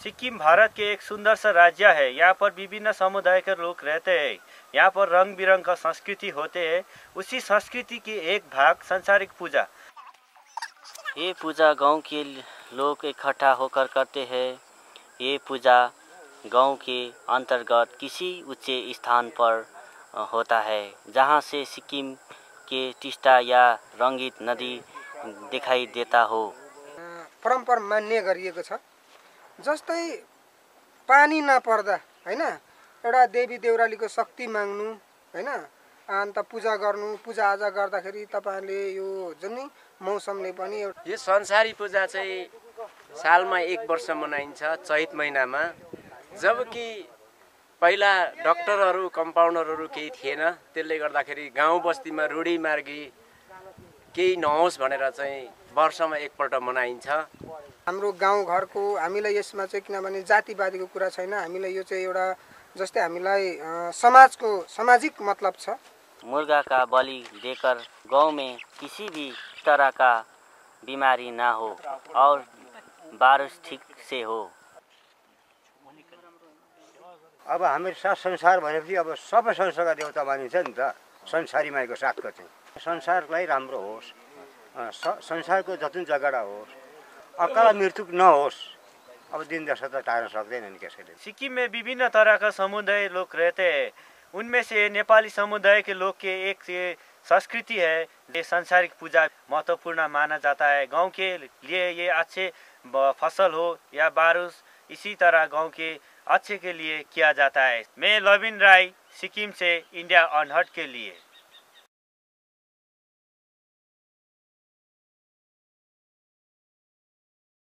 सिक्किम भारत के एक सुंदर सा राज्य है। यहाँ पर विभिन्न समुदाय के लोग रहते हैं। यहाँ पर रंग बिरंग का संस्कृति होते हैं। उसी संस्कृति की एक भाग सांसारिक पूजा। ये पूजा गांव के लोग इकट्ठा होकर करते हैं। ये पूजा गांव के अंतर्गत किसी ऊंचे स्थान पर होता है, जहां से सिक्किम के टिस्टा या रंगीत नदी दिखाई देता हो। परम्परा मान्य गरिएको छ। जस्तै पानी नपर्दा हैन एउटा देवी देउरालीको शक्ति माग्नु हैन, अन्त पूजा गर्नु, पूजा आजा गर्दाखेरि तपाईहरुले यो जुन मौसमले पनि यो संसारी पूजा चाहिँ सालमा एक वर्ष मनाइन्छ चैत महिनामा। जबकि पहिला डाक्टरहरु कम्पाउन्डरहरु केही थिएन, त्यसले गर्दाखेरि गाउँ बस्तीमा रूढी मार्गी केही नहोस् भनेर चाहिँ वर्षमा एकपल्ट मनाइन्छ। हाम्रो गाउँ घरको हामीलाई यसमा चाहिँ किनभने जातिवादीको कुरा छैन, हामीलाई यो चाहिँ एउटा जस्तै हामीलाई समाजको सामाजिक मतलब छ। मुर्गा का बलि देकर गांव में किसी भी तरह का बीमारी ना हो और बारिश ठीक से हो। अब हाम्रो साथ संसार भनेपछि अब सबै संसारका देवता मानिन्छ नि त। संसारी माईको साथको चाहिँ संसारलाई राम्रो होस्, संसारको जति झगडा होस्, अकाल मृत्यु नहोस्। अब दिन दशा त टार्न सक्दैन नि कसैले। सिक्किम में विभिन्न तरह का समुदाय लोग रहते हैं। उनमें से नेपाली समुदाय के लोग के एक ये संस्कृति है। ये सांसारिक पूजा महत्वपूर्ण माना जाता है। गांव के लिए ये अच्छे फसल हो या बारिश, इसी तरह गांव के अच्छे के लिए किया जाता है। मैं लविन राय, सिक्किम से इंडिया अनहट के लिए।